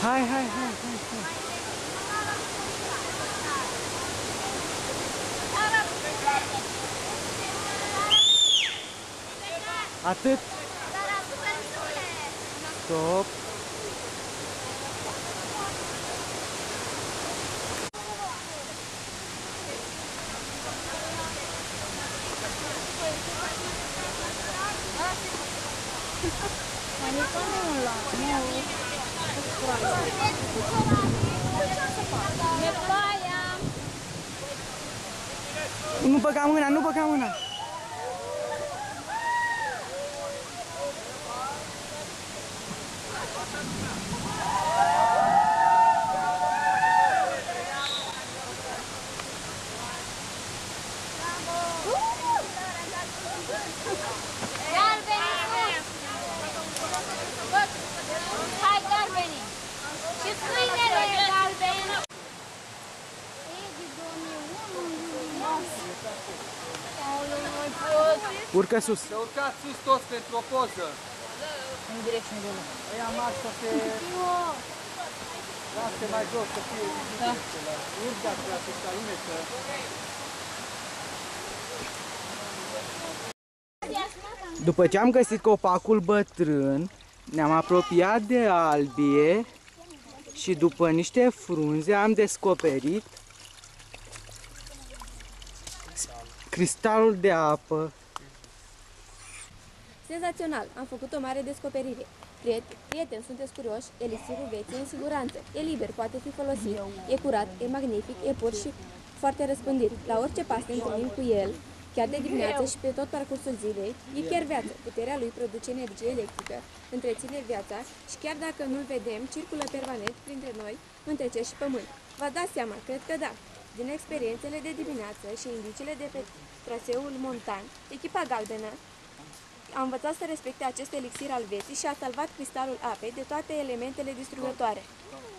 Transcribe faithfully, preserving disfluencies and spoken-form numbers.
Hai, hai, hai, hai, hai. Atât. Stop. Nu băga mâna, nu băga mâna. Hai, galbenii! Și câinele galben! Urcă sus. Să urcați sus toți pentru o poză. În direcție de la. Ăia mari să se... Lasă mai jos să fie Da. urcați la pista imetă. După ce am găsit copacul bătrân, ne-am apropiat de albie și după niște frunze am descoperit cristalul de apă. Senzațional! Am făcut o mare descoperire. Prieteni, sunteți curioși? Elixirul vieții în siguranță. E liber, poate fi folosit. E curat, e magnific, e pur și foarte răspândit. La orice pas ne întâlnim cu el, chiar de dimineață și pe tot parcursul zilei, e chiar viață. Puterea lui produce energie electrică, întreține viața și chiar dacă nu-l vedem, circulă permanent printre noi, între cer și pământ. Vă dați seama? Cred că da. Din experiențele de dimineață și indiciile de pe traseul montan, echipa galbenă a învățat să respecte acest elixir al vieții și a salvat cristalul apei de toate elementele distrugătoare.